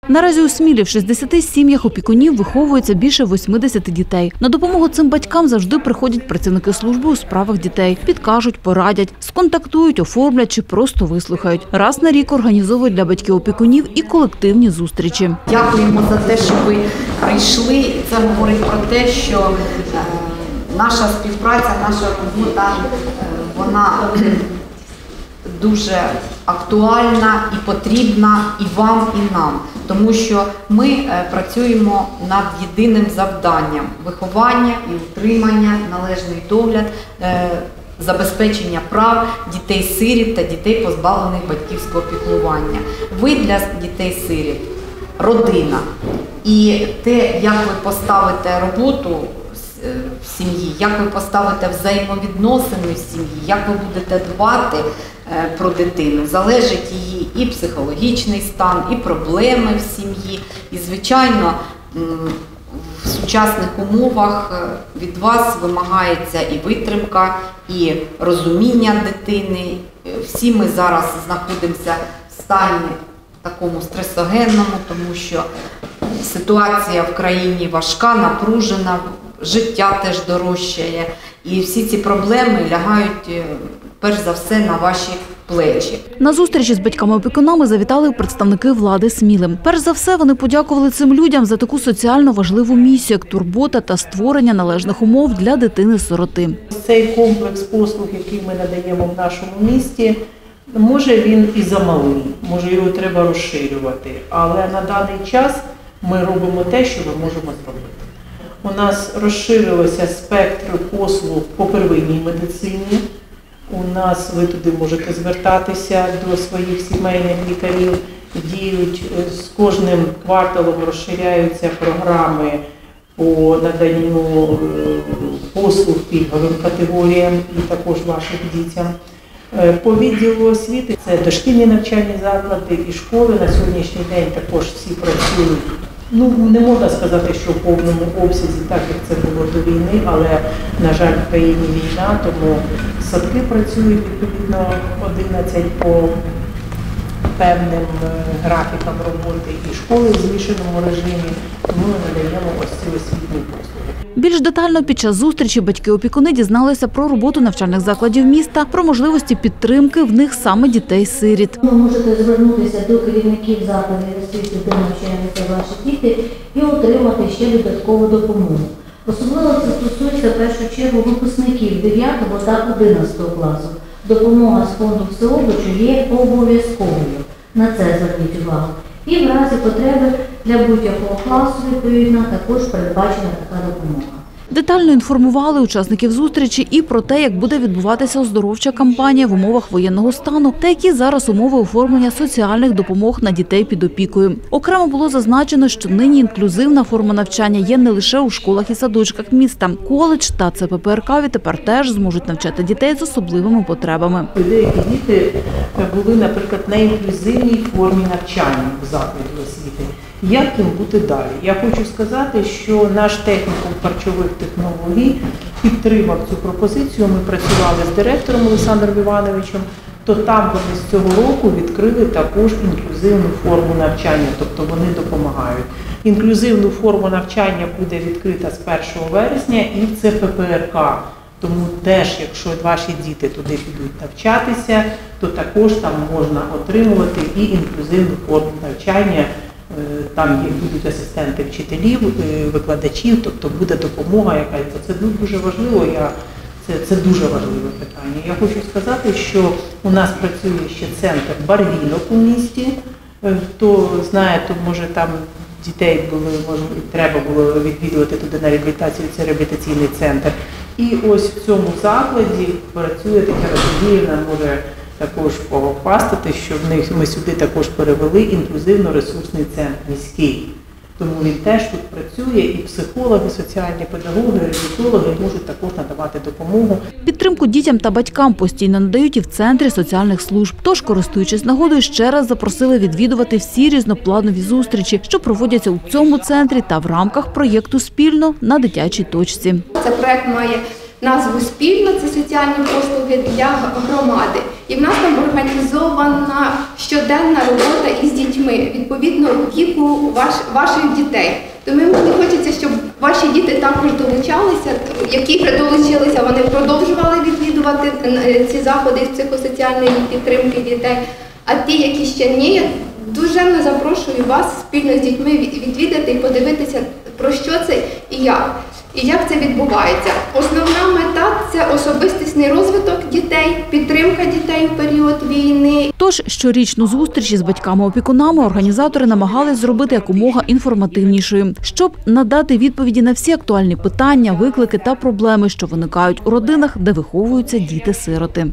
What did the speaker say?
Наразі у Смілі в 60 сім'ях опікунів виховується більше 80 дітей. На допомогу цим батькам завжди приходять працівники служби у справах дітей. Підкажуть, порадять, сконтактують, оформлять чи просто вислухають. Раз на рік організовують для батьків-опікунів і колективні зустрічі. Дякуємо за те, що ви прийшли. Це говорить про те, що наша співпраця, наша робота, вона дуже актуальна і потрібна і вам, і нам. Тому що ми працюємо над єдиним завданням – виховання і утримання, належний догляд, забезпечення прав дітей-сиріт та дітей, позбавлених батьківського піклування. Ви для дітей-сиріт – родина. І те, як ви поставите роботу в сім'ї, як ви поставите взаємовідносини в сім'ї, як ви будете дбати про дитину, залежить її і психологічний стан, і проблеми в сім'ї. І, звичайно, в сучасних умовах від вас вимагається і витримка, і розуміння дитини. Всі ми зараз знаходимося в стані такому стресогенному, тому що ситуація в країні важка, напружена, життя теж дорожчає. І всі ці проблеми лягають, перш за все, на ваші плечі. На зустрічі з батьками-опікунами завітали представники влади Сміли. Перш за все, вони подякували цим людям за таку соціально важливу місію, як турбота та створення належних умов для дитини-сироти. Цей комплекс послуг, який ми надаємо в нашому місті, може він і замалий, може його треба розширювати, але на даний час ми робимо те, що ми можемо зробити. У нас розширився спектр послуг по первинній медицині. У нас ви туди можете звертатися до своїх сімейних лікарів. Діють з кожним кварталом, розширяються програми по наданню послуг пільговим категоріям і також вашим дітям. По відділу освіти це дошкільні навчальні заклади і школи. На сьогоднішній день також всі працюють. Не можна сказати, що в повному обсязі, так як це було до війни, але, на жаль, в країні війна, тому садки працюють відповідно 11 по певним графікам роботи і школи в змішаному режимі, тому ми надаємо ось ці освітні послуги. Більш детально під час зустрічі батьки-опікуни дізналися про роботу навчальних закладів міста, про можливості підтримки в них саме дітей-сиріт. Ви можете звернутися до керівників закладів освіти, де навчаються ваші діти, і отримати ще додаткову допомогу. Особливо це стосується в першу чергу випускників 9 та 11 класу. Допомога з фонду всеобічу є обов'язковою. На це зверніть увагу. І в разі потреби для будь-якого класу, відповідно, також передбачена така допомога. Детально інформували учасників зустрічі і про те, як буде відбуватися оздоровча кампанія в умовах воєнного стану та які зараз умови оформлення соціальних допомог на дітей під опікою. Окремо було зазначено, що нині інклюзивна форма навчання є не лише у школах і садочках міста. Коледж та ЦППРК тепер теж зможуть навчати дітей з особливими потребами. Деякі діти були, наприклад, на інклюзивній формі навчання в закладі освіти. Як їм бути далі? Я хочу сказати, що наш технікум харчових технологій підтримав цю пропозицію. Ми працювали з директором Олександром Івановичем, то там вони з цього року відкрили також інклюзивну форму навчання, тобто вони допомагають. Інклюзивну форму навчання буде відкрита з 1 вересня і в ЦППРК. Тому теж, якщо ваші діти туди підуть навчатися, то також там можна отримувати і інклюзивну форму навчання. Там будуть асистенти вчителів, викладачів, тобто буде допомога якась. Це дуже важливо, це дуже важливе питання. Я хочу сказати, що у нас працює ще центр барвінок у місті. Хто знає, то може там дітей треба було відвідувати туди на реабілітацію, це реабілітаційний центр. І ось в цьому закладі працює Тетяна Сергіївна, може також похвастати, що ми сюди також перевели інклюзивно-ресурсний центр міський. Тому він теж тут працює, і психологи, і соціальні педагоги, реабілітологи можуть також надавати допомогу. Підтримку дітям та батькам постійно надають і в Центрі соціальних служб. Тож, користуючись нагодою, ще раз запросили відвідувати всі різнопланові зустрічі, що проводяться у цьому центрі та в рамках проєкту «Спільно» на дитячій точці. Цей проєкт має назву «Спільно» – це соціальні послуги для громади. І в нас там організована щоденна робота із дітьми, відповідно віку ваших дітей. Тому мені хочеться, щоб ваші діти також долучалися, які вже долучилися, вони продовжували відвідувати ці заходи з психосоціальної підтримки дітей. А ті, які ще ні, я дуже запрошую вас спільно з дітьми відвідати і подивитися, про що це і як це відбувається. Основна мета – це особистісний розвиток дітей, підтримка дітей в період війни. Тож щорічну зустріч із батьками-опікунами організатори намагались зробити якомога інформативнішою, щоб надати відповіді на всі актуальні питання, виклики та проблеми, що виникають у родинах, де виховуються діти-сироти.